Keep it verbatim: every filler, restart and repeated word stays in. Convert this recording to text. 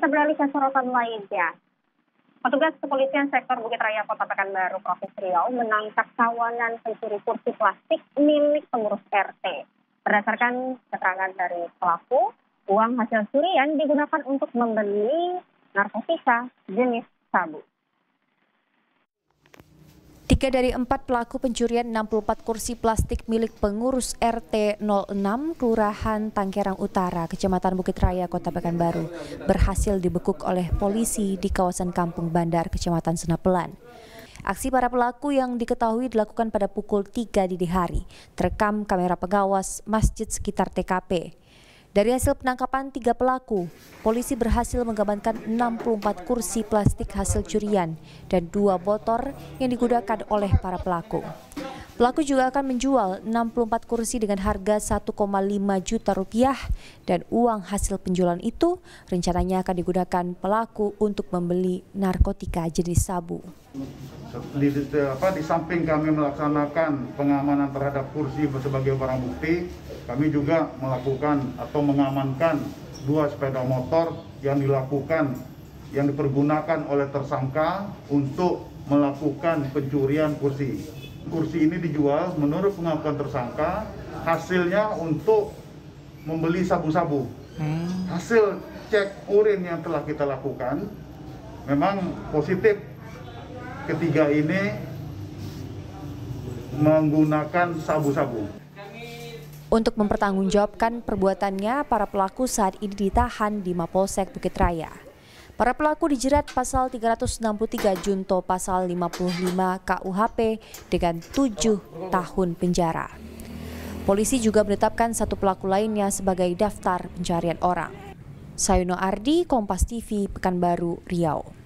Kita beralih ke sorotan lainnya. Petugas kepolisian sektor Bukit Raya Kota Pekanbaru, Provinsi Riau menangkap kawanan pencuri kursi plastik milik pengurus R T. Berdasarkan keterangan dari pelaku, uang hasil curian digunakan untuk membeli narkotika jenis sabu. Tiga dari empat pelaku pencurian enam puluh empat kursi plastik milik pengurus R T nol enam Kelurahan Tangkerang Utara, Kecamatan Bukit Raya, Kota Pekanbaru, berhasil dibekuk oleh polisi di kawasan Kampung Bandar, Kecamatan Senapelan. Aksi para pelaku yang diketahui dilakukan pada pukul tiga dini hari, terekam kamera pengawas masjid sekitar T K P. Dari hasil penangkapan tiga pelaku, polisi berhasil mengamankan enam puluh empat kursi plastik hasil curian dan dua motor yang digunakan oleh para pelaku. Pelaku juga akan menjual enam puluh empat kursi dengan harga satu koma lima juta rupiah dan uang hasil penjualan itu rencananya akan digunakan pelaku untuk membeli narkotika jenis sabu. Di, di, apa, di samping kami melaksanakan pengamanan terhadap kursi sebagai barang bukti, kami juga melakukan atau mengamankan dua sepeda motor yang dilakukan, yang dipergunakan oleh tersangka untuk melakukan pencurian kursi. Kursi ini dijual menurut pengakuan tersangka, hasilnya untuk membeli sabu-sabu. Hasil cek urin yang telah kita lakukan memang positif. Ketiga ini menggunakan sabu-sabu. Untuk mempertanggungjawabkan perbuatannya, para pelaku saat ini ditahan di Mapolsek Bukit Raya. Para pelaku dijerat pasal tiga ratus enam puluh tiga junto pasal lima puluh lima K U H P dengan tujuh tahun penjara. Polisi juga menetapkan satu pelaku lainnya sebagai daftar pencarian orang. Sayuno Ardi, Kompas T V, Pekanbaru, Riau.